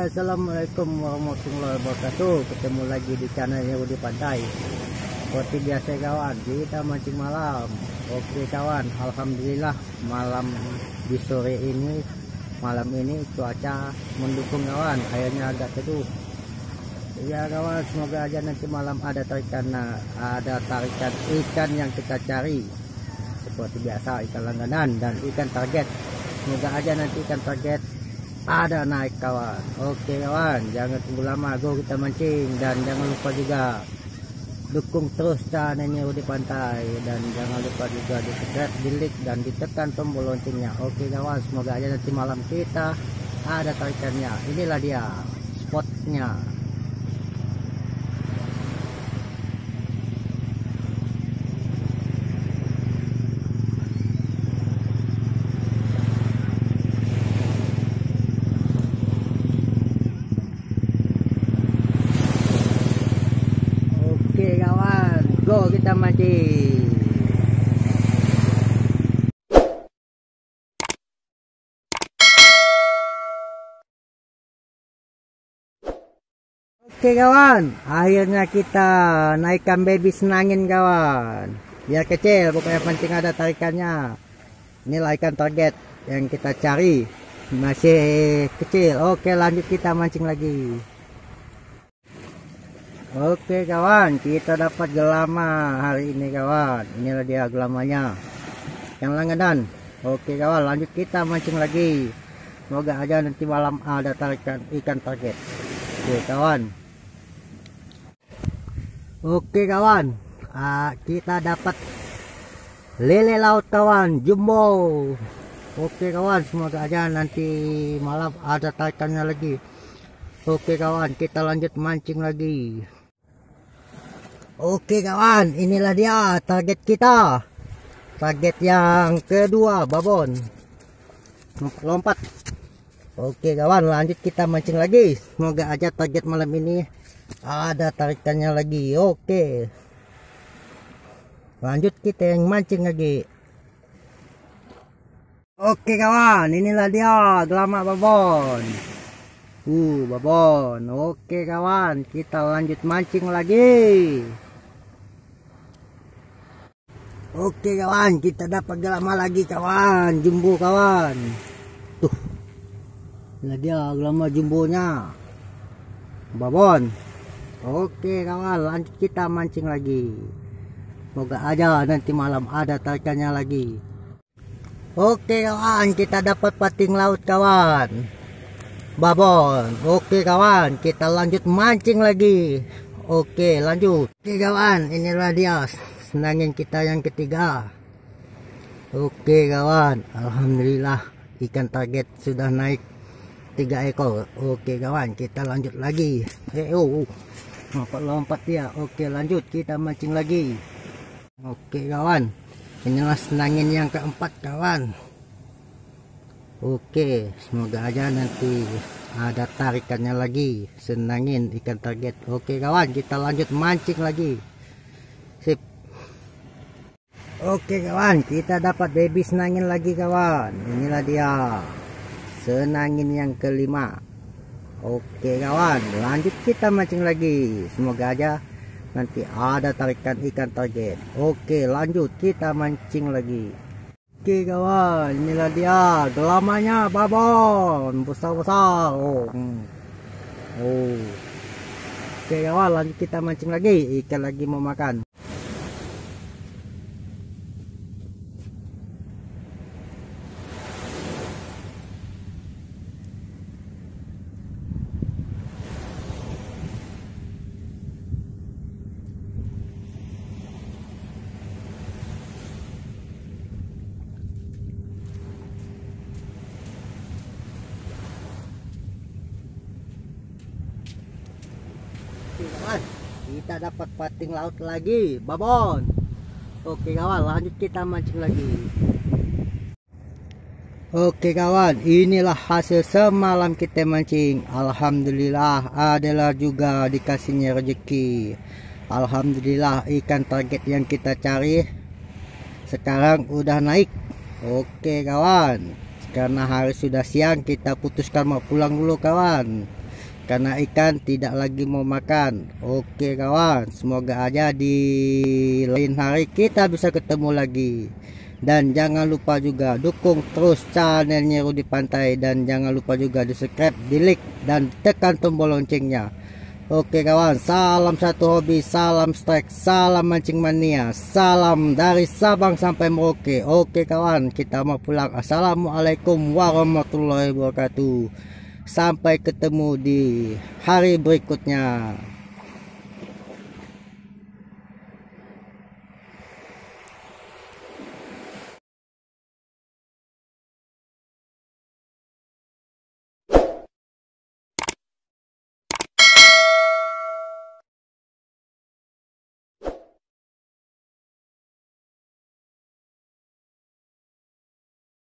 Assalamualaikum warahmatullahi wabarakatuh. Ketemu lagi di channelnya Udi Pantai. Seperti biasa kawan, kita mancing malam. Oke kawan, alhamdulillah malam di sore ini, malam ini cuaca mendukung kawan. Airnya agak teduh. Ya kawan, semoga aja nanti malam ada tarikan ikan yang kita cari. Seperti biasa ikan langganan dan ikan target. Semoga aja nanti ikan target ada naik kawan. Oke kawan, jangan tunggu lama, go kita mancing. Dan jangan lupa juga dukung terus channelnya Udi Pantai, dan jangan lupa juga di subscribe, di like, dan ditekan tombol loncengnya. Oke kawan, semoga aja nanti malam kita ada tarikannya. Inilah dia spotnya. Oke kawan, go kita mancing. Oke kawan, akhirnya kita naikkan baby senangin kawan. Biar kecil, pokoknya penting ada tarikannya. Inilah ikan target yang kita cari, masih kecil. Oke lanjut kita mancing lagi. Oke kawan, kita dapat gelama hari ini kawan. Inilah dia gelamanya, yang langganan. Oke kawan, lanjut kita mancing lagi. Semoga aja nanti malam ada tarikan ikan target. Oke kawan. Oke kawan, kita dapat lele laut kawan, jumbo. Oke kawan, semoga aja nanti malam ada tarikannya lagi. Oke kawan, kita lanjut mancing lagi. Oke kawan, inilah dia target kita. Target yang kedua, babon. Lompat. Oke kawan, lanjut kita mancing lagi. Semoga aja target malam ini ada tarikannya lagi. Oke. Lanjut kita yang mancing lagi. Oke kawan, inilah dia gelama babon. Babon. Oke kawan, kita lanjut mancing lagi. Oke kawan, kita dapat gelama lagi kawan, jumbo kawan. Tuh, ini dia gelama jumbonya, babon. Oke kawan, lanjut kita mancing lagi. Semoga aja nanti malam ada tarikannya lagi. Oke kawan, kita dapat pating laut kawan, babon. Oke kawan, kita lanjut mancing lagi. Oke lanjut. Oke kawan, inilah dia senangin kita yang ketiga. Oke kawan, alhamdulillah ikan target sudah naik 3 ekor. Oke kawan, kita lanjut lagi. Lompat dia. Oke lanjut kita mancing lagi. Oke kawan, inilah senangin yang keempat kawan. Oke, semoga aja nanti ada tarikannya lagi, senangin ikan target. Oke kawan, kita lanjut mancing lagi. Sip. Oke kawan, kita dapat baby senangin lagi kawan. Inilah dia senangin yang kelima. Oke kawan, lanjut kita mancing lagi. Semoga aja nanti ada tarikan ikan target. Oke lanjut kita mancing lagi. Oke kawan, inilah dia gelamanya babon besar-besar. Oke kawan, lanjut kita mancing lagi. Ikan lagi mau makan. Kawan, kita dapat pating laut lagi, babon. Oke kawan, lanjut kita mancing lagi. Oke kawan, inilah hasil semalam kita mancing. Alhamdulillah adalah juga dikasihnya rezeki. Alhamdulillah ikan target yang kita cari sekarang udah naik. Oke kawan, karena hari sudah siang kita putuskan mau pulang dulu kawan. karena ikan tidak lagi mau makan. Oke kawan, semoga aja di lain hari kita bisa ketemu lagi. Dan jangan lupa juga dukung terus channelnya Rudi Pantai, dan jangan lupa juga di subscribe, di like, dan tekan tombol loncengnya. Oke kawan, salam satu hobi, salam strike, salam mancing mania, salam dari Sabang sampai Merauke. Oke kawan, kita mau pulang. Assalamualaikum warahmatullahi wabarakatuh. Sampai ketemu di hari berikutnya.